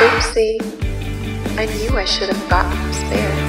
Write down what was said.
Oopsie. I knew I should have gotten them spare.